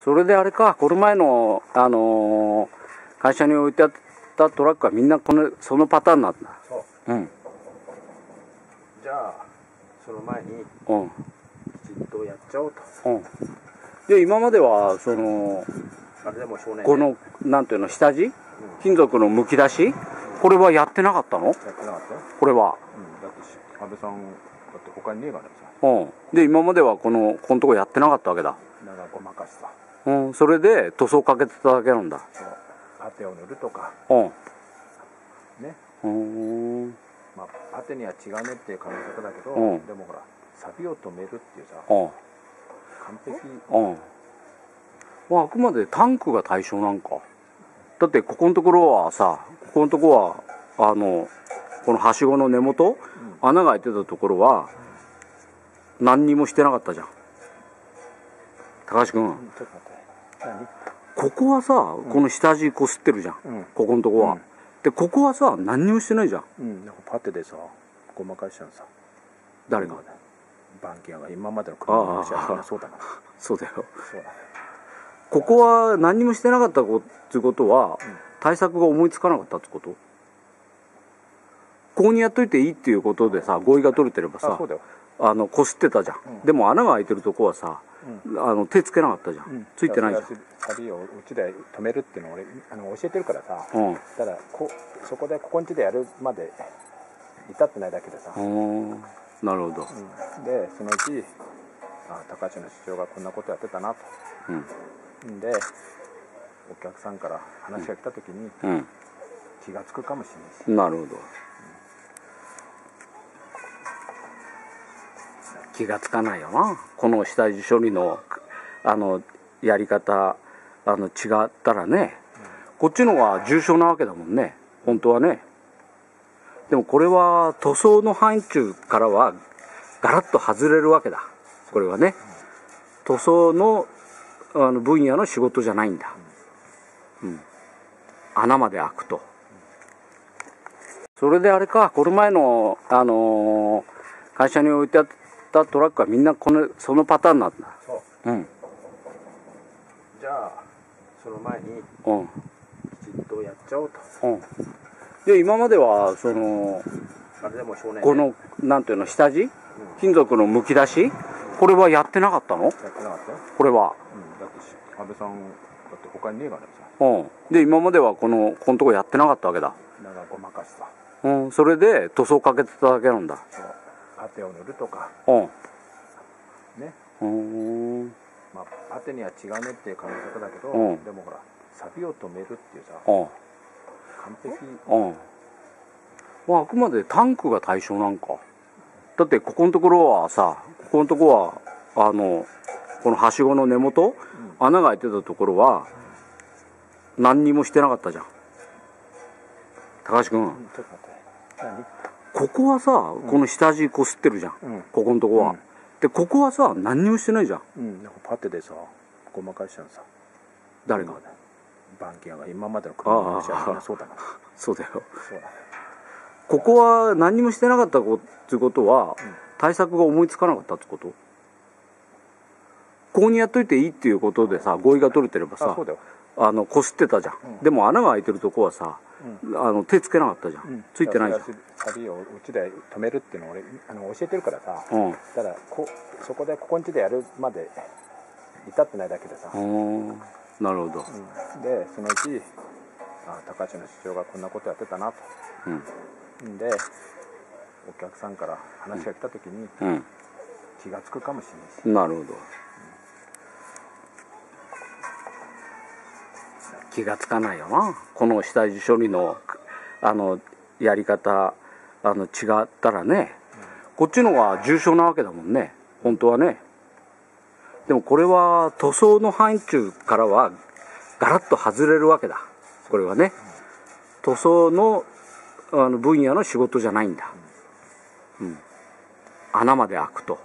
それであれか、この前の、会社に置いてあったトラックはみんなそのパターンなんだ。 そう。 うん。 じゃあその前にうん。 きちっとやっちゃおうと。 うん。で、今までは、 あれでも少年でこの、なんていうの、下地、金属のむき出し、これはやってなかったの？ やってなかったよ。 これは。 だって安倍さんだって他にねえからさ。 うん。で、今まではこのとこやってなかったわけだ。 だからごまかしさ。 うん。それで塗装かけてただけなんだ。 そう。パテを塗るとか。 うん。 ね。まあパテには違うねっていう考え方だけど、 うん、 でもほらサビを止めるっていうさ、 うん。 完璧。 うん。まあ、あくまでタンクが対象なんか。だってここのところはさ、ここのところはこのはしごの根元、穴が開いてたところは何にもしてなかったじゃん。高橋君、 ちょっと待って。何？ ここはさ、この下地こすってるじゃん、ここのとこは、でここはさ何にもしてないじゃん。 なんかパテでさごまかしちゃうさ。 誰が？ バンキアが今までの車の話はみんなそうだな。 そうだよ。 そうだ。 ここは何にもしてなかったってことは、対策が思いつかなかったってこと？ここにやっといていいっていうことでさ、合意が取れてればさ、こすってたじゃん、でも穴が開いてるとこはさ、手つけなかったじゃん、ついてないじゃん。 サビをうちで止めるっていうのを俺教えてるからさ、ただそこでここんちでやるまで至ってないだけでさ。 なるほど。 でそのうち高橋の師匠がこんなことやってたなと。でお客さんから話が来た時に気がつくかもしれないし。 なるほど。気がつかないよな、この下地処理のやり方違ったらね、こっちの方が重症なわけだもんね、本当はね。でもこれは塗装の範疇からはガラッと外れるわけだ、これはね。塗装の分野の仕事じゃないんだ。穴まで開くと。それであれか、この前の会社に置いてあったトラックはみんなそのパターンなんだ。 そう。じゃあその前にきちっとやっちゃおうと。 で、今まではあれでも少年でこのなんていうの、下地、金属のむき出し、これはやってなかったの？ やってなかったよ。これは。 だって安倍さんだって他にねえからさ。 で、今まではこのとこやってなかったわけだ。 だからごまかしさ。 それで塗装かけてただけなんだ。 そう。パテを塗るとか。ね。まあパテには違うねっていう考え方だけど、でもほらサビを止めるっていうさ、完璧。 まあ、あくまでタンクが対象なんか。だってここのところはさ、ここのところはこのはしごの根元、穴が開いてたところは何にもしてなかったじゃん。高橋君、 ちょっと待って。何？ ここはさ、この下地こすってるじゃん、ここのとこは、でここはさ何にもしてないじゃん。 なんかパテでさごまかしちゃうさ。 誰が？ バンキアが今までの車の話はみんなそうだな。 そうだよ。 そうだ。 ここは何にもしてなかったってことは、対策が思いつかなかったってこと？ここにやっといていいっていうことでさ、合意が取れてればさ、こすってたじゃん、でも穴が開いてるとこはさ、手つけなかったじゃん、ついてないじゃん。 サビをうちで止めるっていうのを俺教えてるからさ、ただそこでここんちでやるまで至ってないだけでさ。 なるほど。 でそのうち高橋の師匠がこんなことやってたなと。でお客さんから話が来た時に気がつくかもしれないし。 なるほど。気がつかないよな、この下地処理のやり方違ったらね、こっちの方が重症なわけだもんね、本当はね。でもこれは塗装の範疇からはガラッと外れるわけだ、これはね。塗装の分野の仕事じゃないんだ。穴まで開くと。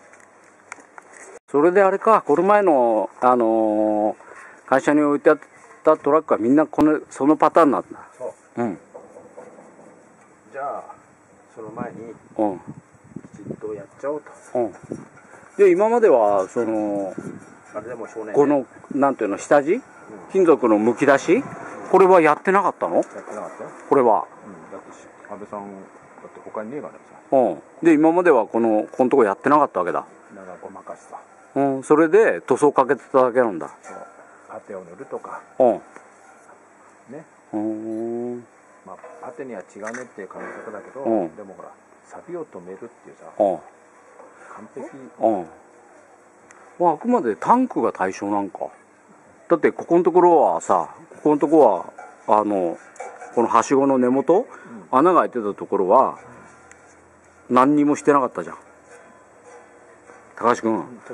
それであれか、この前の会社に置いてあったトラックはみんなそのパターンなんだ。 そう。じゃあその前にきちっとやっちゃおうと。 で、今まではあれでも少年ね、 このなんていうの下地、金属のむき出し、これはやってなかったの？ やってなかったよ。 これは。 だって安倍さんだって他にねえからさ。 で今まではこのとこやってなかったわけだ。 だからごまかしさ。 それで塗装かけてただけなんだ。 そう。パテを塗るとか。ね。まあパテには違うねっていう考え方だけど、でもほら錆を止めるっていうさ、完璧。 あくまでタンクが対象なんか。だってここのところはさ、ここのところはこのはしごの根元、穴が開いてたところは何にもしてなかったじゃん。高橋君、 ちょっと待って。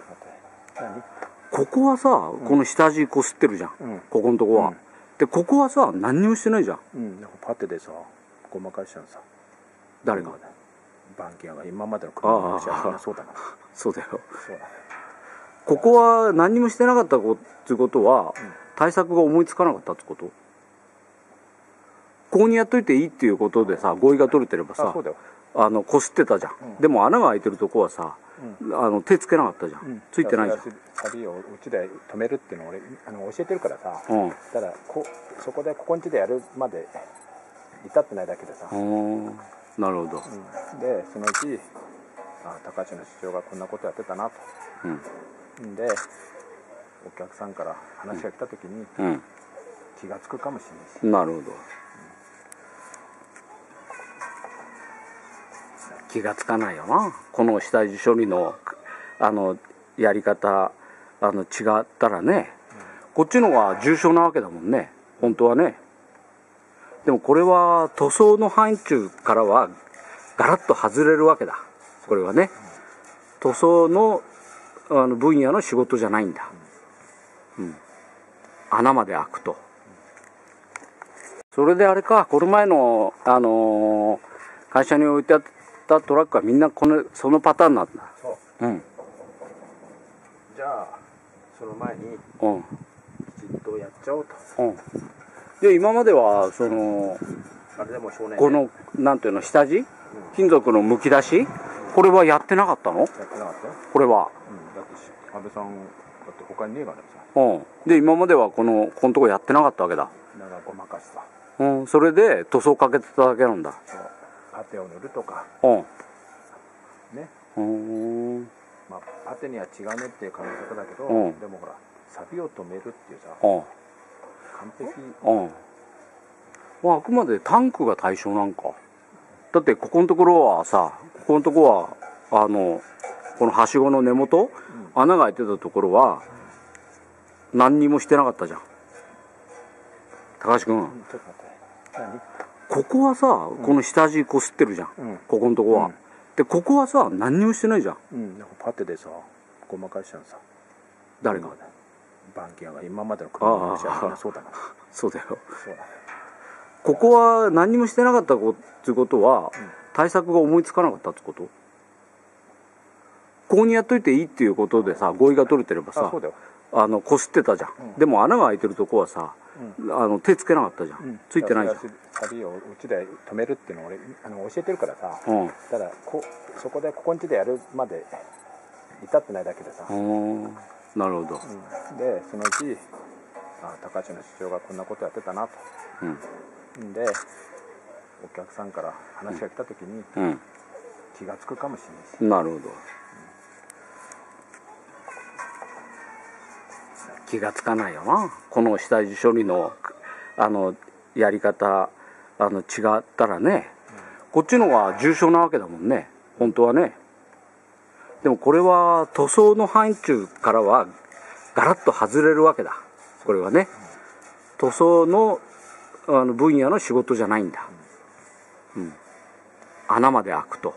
何？ ここはさ、この下地こすってるじゃん、ここのとこは、でここはさ何にもしてないじゃん。 パテでさごまかしちゃうさ。 誰が？ バンキアが今までの車の話はみんなそうだな。 そうだよ。 そうだ。 ここは何にもしてなかったっていうことは、対策が思いつかなかったってこと？ここにやっといていいっていうことでさ、合意が取れてればさ、こすってたじゃん、でも穴が開いてるとこはさ、手つけなかったじゃん、ついてないじゃん。 錆をうちで止めるっていうのを俺教えてるからさ、ただそこでここんちでやるまで至ってないだけでさ。 なるほど。 でそのうち高橋の市長がこんなことやってたなと。でお客さんから話が来た時に気がつくかもしれないし。 なるほど。気がつかないよな、この下地処理のやり方違ったらね、こっちの方が重症なわけだもんね、本当はね。でもこれは塗装の範疇からはガラッと外れるわけだ。これはね、塗装の分野の仕事じゃないんだ。穴まで開くと。それであれか、この前の会社に置いてあったトラックはみんなそのパターンなんだ。 そう。じゃあその前にきちっとやっちゃおうと。 で今まではあれでも少年ね、 このなんていうの下地、金属のむき出し、これはやってなかったの？やってなかったよ。 これは。 だって安倍さんだって他にねえからさ。 で今まではこのとこやってなかったわけだ。 だからごまかしさ。 それで塗装かけてただけなんだ。 そう。パテを塗るとか。ね。まあパテには違うねっていう考え方だけど、でもほら錆を止めるっていうさ、完璧。 あくまでタンクが対象なんか。だってここのところはさ、ここのところはこのはしごの根元、穴が開いてたところは何にもしてなかったじゃん。高橋君、 ちょっと待って。何？ ここはさ、この下地こすってるじゃん、ここのとこは、でここはさ何にもしてないじゃん。 パテでさごまかしちゃうさ。 誰が？ バンキアが今までの車の話はみんなそうだな。 そうだよ。 そうだ。 ここは何にもしてなかったっていうことは、対策が思いつかなかったってこと？ここにやっといていいっていうことでさ、合意が取れてればさ、こすってたじゃん、でも穴が開いてるとこはさ、手つけなかったじゃん、ついてないじゃん。 錆をうちで止めるっていうのを俺教えてるからさ、ただそこでここんちでやるまで至ってないだけでさ。 なるほど。 でそのうち高橋の市長がこんなことやってたなと。でお客さんから話が来た時に気がつくかもしれないし。 なるほど。気がつかないよな、この下地処理のやり方違ったらね、こっちの方が重症なわけだもんね、本当はね。でもこれは塗装の範疇からはガラッと外れるわけだ。これはね、塗装の分野の仕事じゃないんだ。穴まで開くと。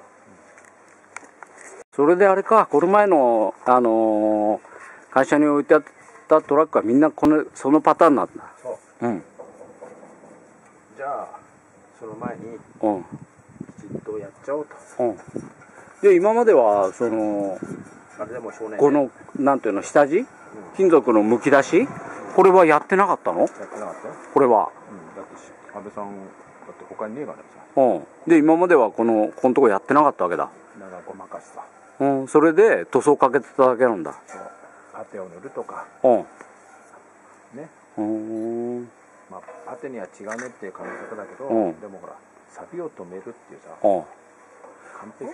それであれか、この前の会社に置いてあったトラックはみんなそのパターンなんだ。 そう。じゃあその前にきちっとやっちゃおうと。 で今まではあれでも少年ね、 このなんていうの下地、金属のむき出し、これはやってなかったの？やってなかったよ。これは。 だって安倍さんだって他にねえからさ。 で今まではこのとこやってなかったわけだ。 だからごまかしさ。 それで塗装かけてただけなんだ。 そう。 パテを塗るとかね、まあパテには違うねっていう考え方だけど、でもほら錆を止めるっていうさ、完璧。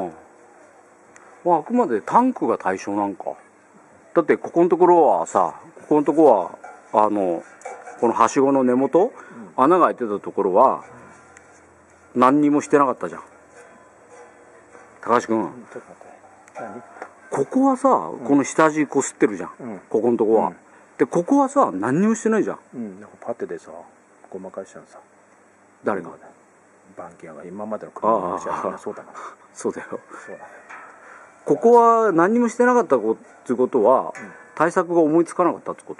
あくまでタンクが対象なんか。だってここのところはさ、ここのところはこのはしごの根元、穴が開いてたところは何にもしてなかったじゃん。高橋君、 ちょっと待って、何？ ここはさ、この下地こすってるじゃん、ここのとこは、でここはさ何にもしてないじゃん。 なんかパテでさごまかしたのさ。 誰が？ バンキアが今までの車の話はみんなそうだな。 そうだよ。 そうだね。 ここは何にもしてなかったってことは、対策が思いつかなかったってこと？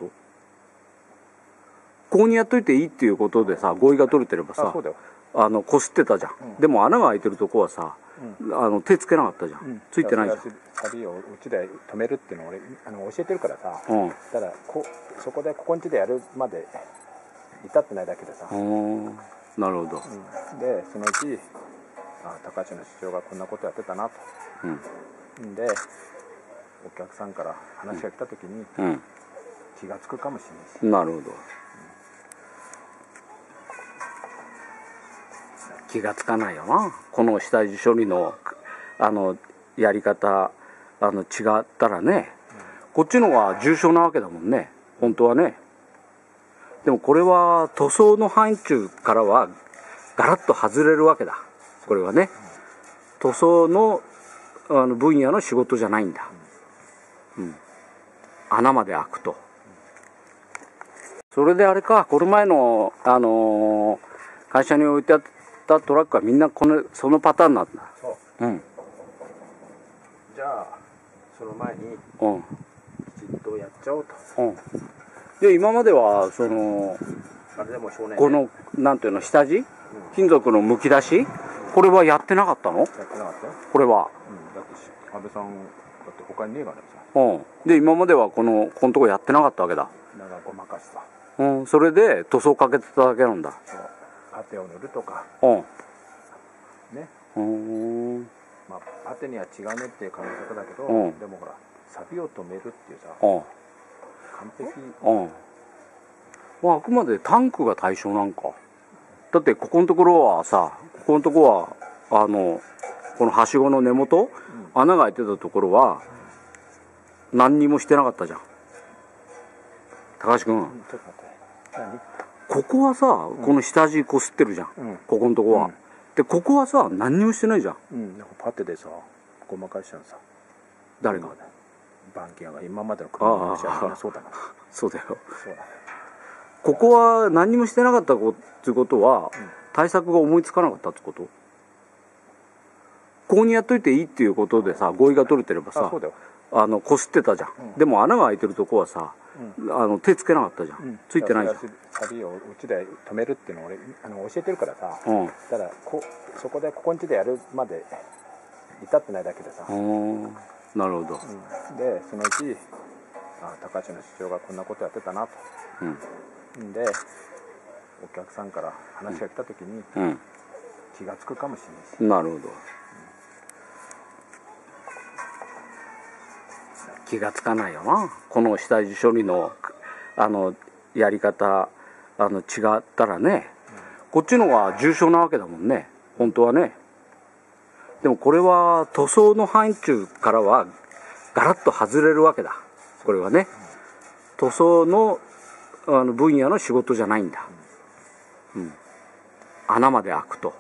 ここにやっといていいっていうことでさ、合意が取れてればさ、こすってたじゃん、でも穴が開いてるとこはさ、手つけなかったじゃん、ついてないじゃん。 錆をうちで止めるっていうのを俺教えてるからさ、ただそこでここんちでやるまで至ってないだけでさ。 なるほど。 でそのうち高橋の師匠がこんなことやってたなと。でお客さんから話が来た時に気がつくかもしれないし。 なるほど。気がつかないよな、この下地処理のやり方違ったらね、こっちのが重症なわけだもんね、本当はね。でもこれは塗装の範疇からはガラッと外れるわけだ、これはね。塗装の分野の仕事じゃないんだ。穴まで開くと。それであれか、この前の会社に置いてあったトラックはみんなそのパターンなんだ。 そう。じゃあその前にきちっとやっちゃおうと。 で今まではあれでも少年、 このなんていうの、下地、金属のむき出し、これはやってなかったの？ やってなかったよ。 これは。 だって安倍さんだって他にねえからさ。 で今まではこのとこやってなかったわけだ。 だからごまかしさ。 それで塗装かけてただけなんだ。 そう。パテを塗るとか。ね。まあパテには違うねっていう考え方だけど、でもほら錆を止めるっていうさ、完璧。 あくまでタンクが対象なんか。だってここのところはさ、ここのところはこのはしごの根元、穴が開いてたところは何にもしてなかったじゃん。高橋君、 ちょっと待って、何？ ここはさ、この下地こすってるじゃん、ここのとこは、でここはさ何にもしてないじゃん。 なんかパテでさごまかしたのさ。 誰が？ バンキアが今までの車の話はみんなそうだな。 そうだよ。 そうだね。 ここは何にもしてなかったってことは、対策が思いつかなかったってこと？ここにやっといていいっていうことでさ、合意が取れてればさ、こすってたじゃん、でも穴が開いてるとこはさ、手つけなかったじゃん、ついてないじゃん。 錆をうちで止めるっていうのを俺教えてるからさ、ただそこでここんちでやるまで至ってないだけでさ。 なるほど。 でそのうち高橋の師匠がこんなことやってたなと。でお客さんから話が来た時に気がつくかもしれないし。 なるほど。気がつかないよな、この下地処理のやり方違ったらね、こっちのが重症なわけだもんね、本当はね。でもこれは塗装の範疇からはガラッと外れるわけだ、これはね。塗装の分野の仕事じゃないんだ。穴まで開くと。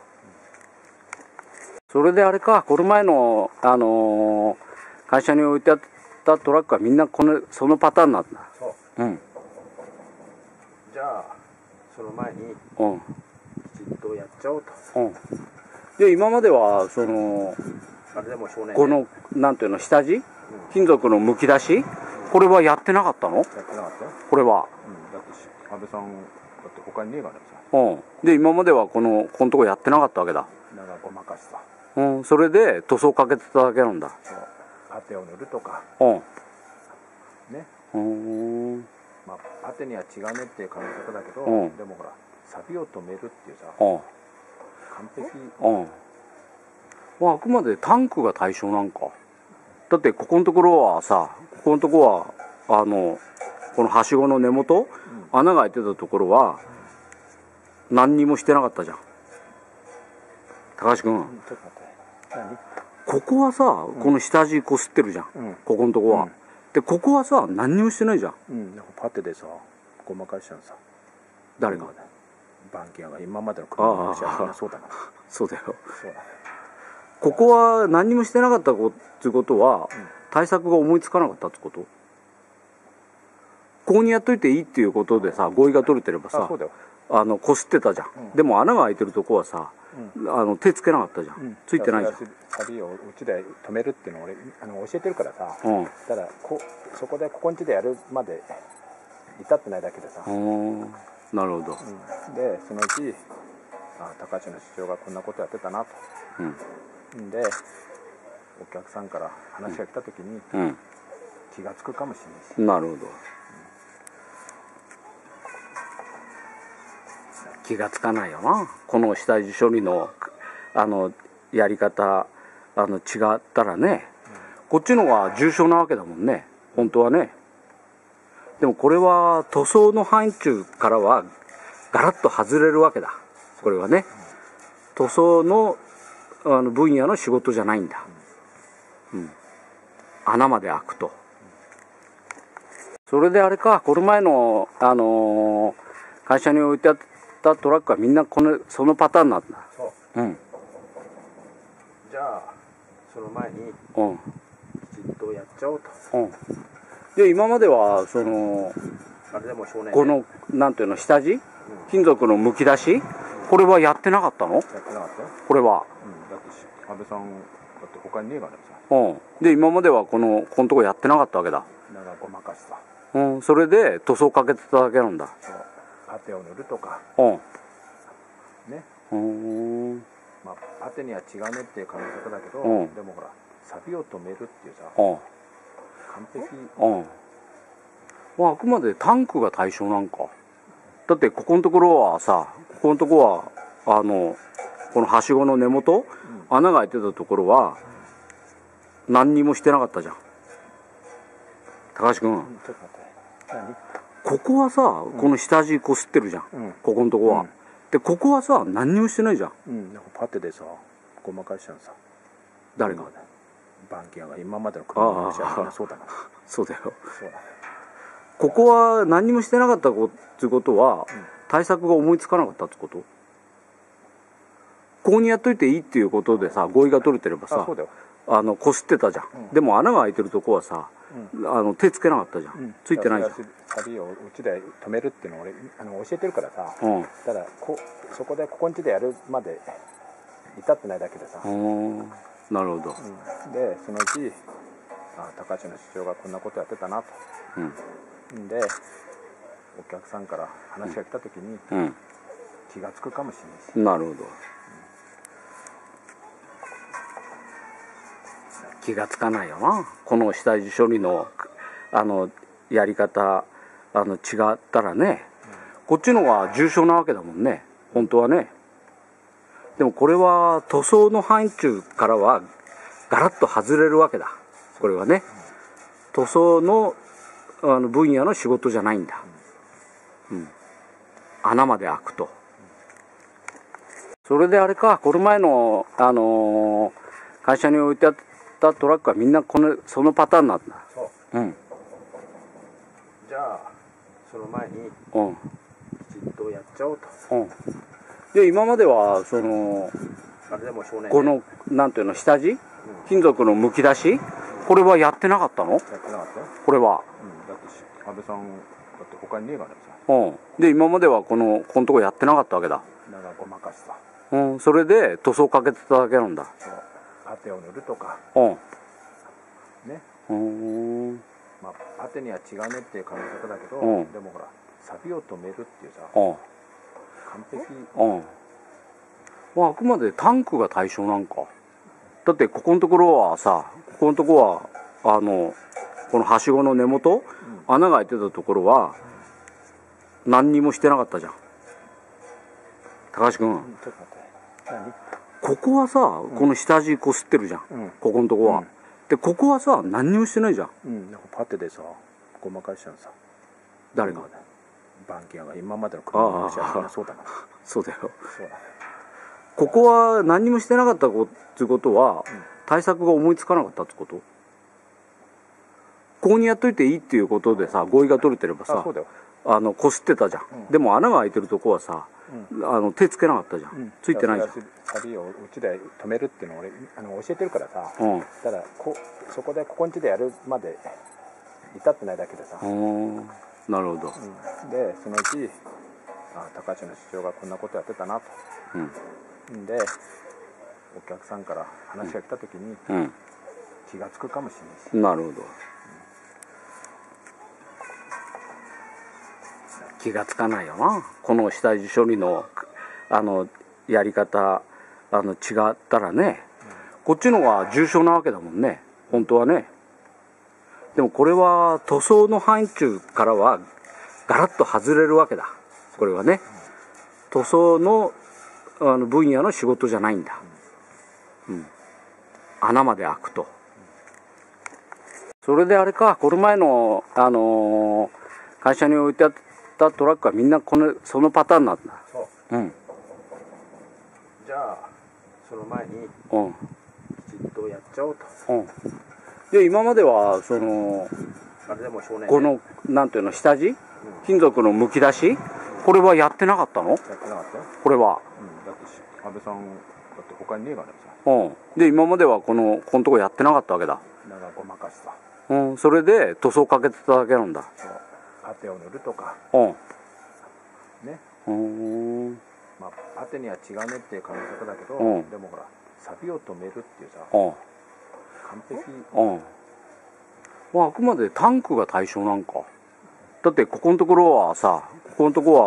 それであれか、この前の会社に置いてあったトラックはみんなそのパターンなんだ。 そう。じゃあその前にきちっとやっちゃおうと。 で今まではあれでも少年、 このなんていうの、下地、金属のむき出し、これはやってなかったの？やってなかったよ。 これは。 だって安倍さんだって他にねえからさ。 で今まではこのとこやってなかったわけだ。 だからごまかしさ。 それで塗装かけてただけなんだ。 そう。パテを塗るとか。ね。まあパテには違うねっていう考え方だけど、でもほら錆を止めるっていうさ、完璧。 あくまでタンクが対象なんか。だってここのところはさ、ここのとこはこのはしごの根元、穴が開いてたところは何にもしてなかったじゃん。高橋君、 ちょっと待って、何？ ここはさ、この下地こすってるじゃん、ここのとこは、でここはさ何にもしてないじゃん。 なんかパテでさごまかしちゃうさ。 誰が？ バンキアが今までの車の話はみんなそうだな。 そうだよ。 そうだね。 ここは何にもしてなかったっていうことは、対策が思いつかなかったってこと？ここにやっといていいっていうことでさ、合意が取れてればさ、こすってたじゃん、でも穴が開いてるとこはさ、手つけなかったじゃん、ついてないじゃん。 サビをうちで止めるっていうのを俺教えてるからさ、ただそこでここんちでやるまで至ってないだけでさ。 なるほど、 でそのうち高橋の主張がこんなことやってたなと、でお客さんから話が来た時に、気がつくかもしれないし。 なるほど、気がつかないよな、この下地処理のやり方違ったらね、こっちの方が重症なわけだもんね、本当はね。でもこれは塗装の範疇からはガラッと外れるわけだ、これはね。塗装の分野の仕事じゃないんだ、穴まで開くと。それであれか、この前の、会社に置いてあったトラックはみんなそのパターンなんだ。 そう、じゃあその前にきちっとやっちゃおうと。 で今まではあれでも少年、ね、 このなんていうの、下地、金属のむき出し、これはやってなかったの？やってなかったよ、 これは。 だって安倍さんだって他にねえからさ。 で今まではこのとこやってなかったわけだ。 だからごまかしさ。 それで塗装かけてただけなんだ。 そう、パテを塗るとかね。まあパテには違うねっていう考え方だけど、でもほら錆を止めるっていうさ、完璧。 あくまでタンクが対象なんか。だってここのところはさ、このはしごの根元、穴が開いてたところは何にもしてなかったじゃん。高橋君、 ちょっと待って、何？ ここはさ、この下地こすってるじゃん、ここのとこは、でここはさ何にもしてないじゃん。 なんかパテでさごまかしちゃうさ。 誰が？ バンキアが今までの車の話はみんなそうだな。 そうだよ。 そうだね。 ここは何にもしてなかったっていうことは、対策が思いつかなかったってこと？ここにやっといていいっていうことでさ、合意が取れてればさ、こすってたじゃん、でも穴が開いてるとこはさ、手つけなかったじゃん、ついてないじゃん。 サビをうちで止めるっていうのを俺教えてるからさ、ただそこでここんちでやるまで至ってないだけでさ。 なるほど、 でそのうち高橋の主張がこんなことやってたなと、でお客さんから話が来た時に、気がつくかもしれないし。 なるほど、気がつかないよな、この下地処理のやり方違ったらね、こっちの方が重症なわけだもんね、本当はね。でもこれは塗装の範疇からはガラッと外れるわけだ、これはね。塗装の分野の仕事じゃないんだ、穴まで開くと。それであれか、この前の、会社に置いてあったトラックはみんなそのパターンなんだ。 そう、じゃあその前にきちっとやっちゃおうと。 で今まではあれでも少年、ね、 このなんていうの、下地、金属のむき出し、これはやってなかったの？やってなかったよ、これは。 だって安倍さんだって他にねえからさ。 で今まではこのとこやってなかったわけだ。 だからごまかしさ。 それで塗装かけてただけなんだ。 そう、パテを塗るとかね。まあパテには違うねっていう考え方だけど、でもほら錆を止めるっていうさ、完璧。 あくまでタンクが対象なんか。だってここのところはさ、このはしごの根元、穴が開いてたところは何にもしてなかったじゃん。高橋君、 ちょっと待って、何？ ここはさ、この下地こすってるじゃん、ここのとこは、でここはさ何にもしてないじゃん。 なんかパテでさごまかしちゃうさ。 誰が？ バンキアが今までの車の話はみんなそうだから。 そうだよ。 そうだね。 ここは何にもしてなかったってことは、対策が思いつかなかったってこと？ここにやっといていいっていうことでさ、合意が取れてればさ、こすってたじゃん。でも穴が開いてるとこはさ、手つけなかったじゃん。ついてないじゃん。 サビをうちで止めるっていうのを俺教えてるからさ、ただそこでここんちでやるまで至ってないだけでさ。 なるほど。 でそのうち高橋の市長がこんなことやってたなと。でお客さんから話が来た時に気がつくかもしれないし。 なるほど。気がつかないよな。この下地処理のやり方違ったらね、こっちの方が重症なわけだもんね、本当はね。でもこれは塗装の範疇からはガラッと外れるわけだ。これはね、塗装の分野の仕事じゃないんだ。穴まで開くと。それであれか、この前の会社に置いてあったトラックはみんなそのパターンなんだ。 そう。じゃあその前にきちっとやっちゃおうと。 で今まではあれでも少年このなんていうの、下地、金属のむき出し、これはやってなかったの？ やってなかったよ。 これは。 だって安倍さんだって他にねえからさ。 で今まではこのとこやってなかったわけだ。 だからごまかしさ。 それで塗装かけてただけなんだ。 そう。パテを塗るとか。ね。まあパテには違うねっていう考え方だけど、でもほら錆を止めるっていうさ、完璧。 あくまでタンクが対象なんか。だってここのところはさ、こ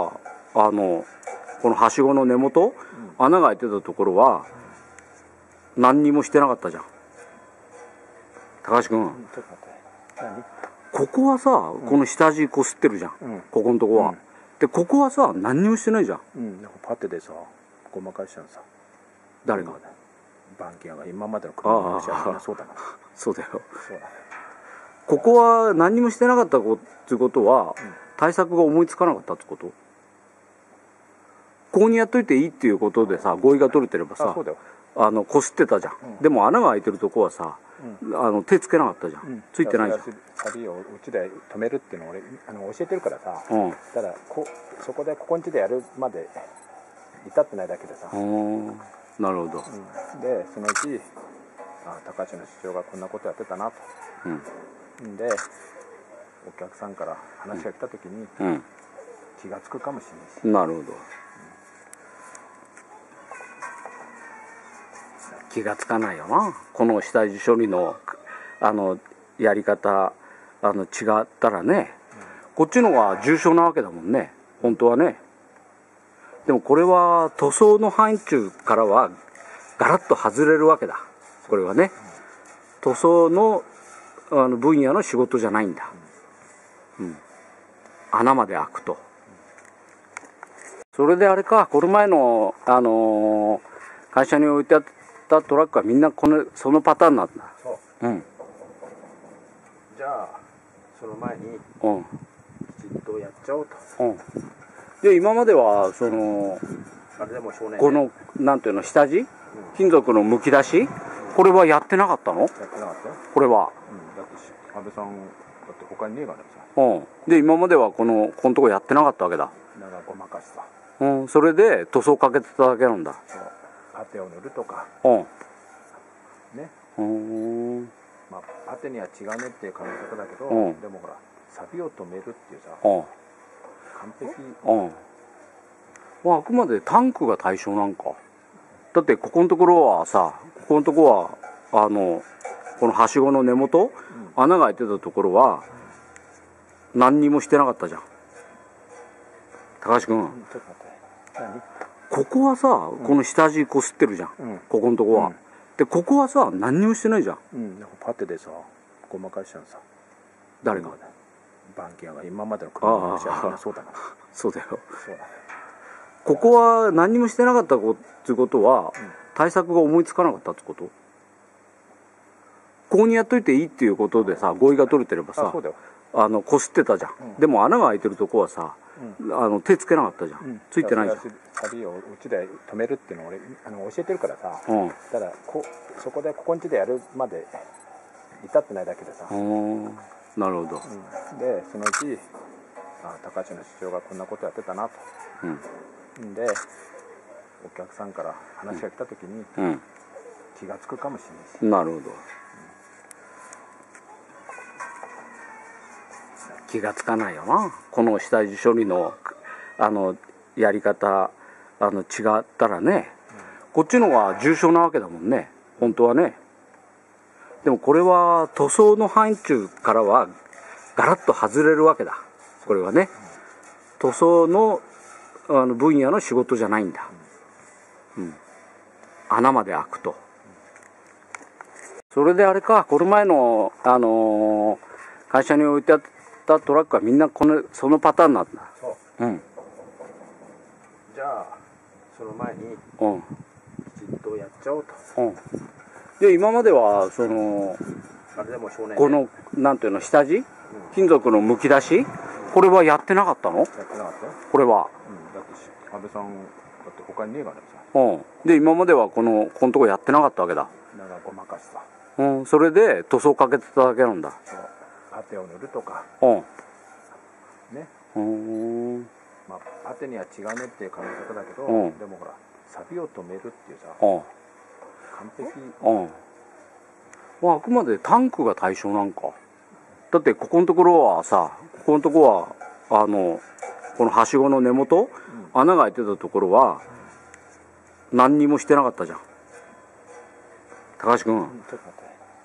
のはしごの根元、穴が開いてたところは何にもしてなかったじゃん。高橋君、ここはさ、この下地こすってるじゃん、ここのとこは。でここはさ何にもしてないじゃん。 なんかパテでさごまかしちゃうさ。 誰が？ バンキアが今までの車の話はみんなそうだから。 そうだよ。 そうだね。 ここは何にもしてなかったってことは、対策が思いつかなかったってこと？ここにやっといていいっていうことでさ、合意が取れてればさ、こすってたじゃん。でも穴が開いてるとこはさ、手つけなかったじゃん。ついてないじゃん。 サビをうちで止めるっていうのを俺教えてるからさ、ただそこでここんちでやるまで至ってないだけでさ。 なるほど。 でそのうち高橋の市長がこんなことやってたなと。でお客さんから話が来た時に気がつくかもしれないし。 なるほど。気がつかないよな。この下地処理のやり方違ったらね、こっちの方が重症なわけだもんね、本当はね。でもこれは塗装の範疇からはガラッと外れるわけだ。これはね、塗装の分野の仕事じゃないんだ。穴まで開くと。それであれか、この前の会社に置いてあったトラックはみんなそのパターンなんだ。 そう。じゃあその前にきちっとやっちゃおうと。 で今まではあれでも少年このなんていうの、下地、金属のむき出し、これはやってなかったの？やってなかったよ。 これは。 だって安倍さんだって他にねえからさ。 で今まではこのとこやってなかったわけだ。 だからごまかしさ。 それで塗装かけてただけなんだ。 そう。パテを塗るとか。ね。まあパテには違うねっていう考え方だけど、でもほら錆を止めるっていうさ、完璧。 あくまでタンクが対象なんか。だってここのところはさ、このはしごの根元、穴が開いてたところは何にもしてなかったじゃん。高橋君、ここはさ、この下地こすってるじゃん、ここのとこは。でここはさ何にもしてないじゃん。 なんかパテでさごまかしちゃうさ。 誰が？ バンキアが今までの車の話はみんなそうだから。 そうだよ。 そうだね。 ここは何にもしてなかったってことは、対策が思いつかなかったってこと？ここにやっといていいっていうことでさ、合意が取れてればさ、 こすってたじゃん、でも穴が開いてるとこはさ、手つけなかったじゃん、ついてないじゃん。 サビをうちで止めるっていうのを俺教えてるからさ、ただそこでここんちでやるまで至ってないだけでさ。 なるほど。 でそのうち高橋の師匠がこんなことやってたなと、でお客さんから話が来た時に気がつくかもしれないし。 なるほど。気がつかないよな、この下地処理のやり方違ったらね、こっちの方が重症なわけだもんね、本当はね。でもこれは塗装の範疇からはガラッと外れるわけだ、これはね。塗装の分野の仕事じゃないんだ、穴まで開くと。それであれか、この前の会社に置いてあったトラックはみんなそのパターンなんだ。 そう、じゃあその前にきちっとやっちゃおうと。 で今まではあれでも少年ね、 このなんていうの、下地、金属のむき出し、これはやってなかったの？ やってなかったよ、 これは。 だって安倍さんだって他にねえからさ。 で今まではこのとこやってなかったわけだ。 だからごまかしさ。 それで塗装かけてただけなんだ。 そう、パテを塗るとかね。まあパテには違うねっていう考え方だけど、でもほら錆を止めるっていうさ、完璧。 あくまでタンクが対象なんか。だってここのところはさ、このはしごの根元、穴が開いてたところは何にもしてなかったじゃん、高橋君。 ちょっと待って、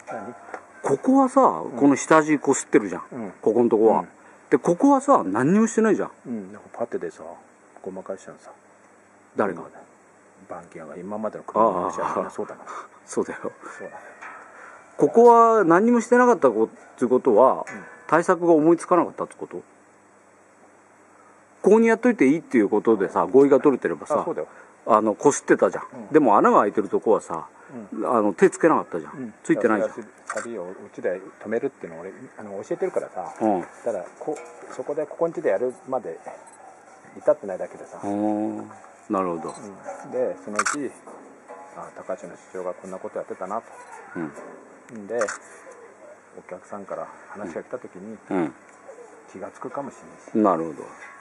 何？ ここはさ、この下地こすってるじゃん、ここのとこは、でここはさ何にもしてないじゃん。 なんかパテでさごまかしちゃうさ。 誰が？ バンキアが今までの車の話はみんなそうだから。 そうだよ。 そうだ。 ここは何にもしてなかったっていうことは、対策が思いつかなかったってこと？ここにやっといていいっていうことでさ、合意が取れてればさ、こすってたじゃん、でも穴が開いてるとこはさ、手つけなかったじゃん、ついてないじゃん。 サビをうちで止めるっていうのを俺教えてるからさ、ただそこでここんちでやるまで至ってないだけでさ。 なるほど。 でそのうち高橋の師匠がこんなことやってたなと、でお客さんから話が来た時に気がつくかもしれないし。 なるほど。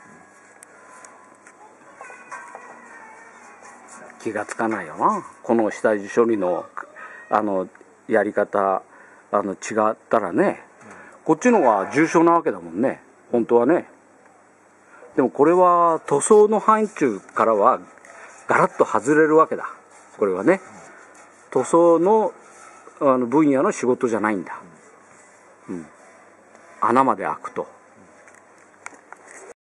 気がつかないよな、この下地処理のやり方違ったらね、こっちの方が重症なわけだもんね、本当はね。でもこれは塗装の範疇からはガラッと外れるわけだ、これはね。塗装の分野の仕事じゃないんだ、穴まで開くと。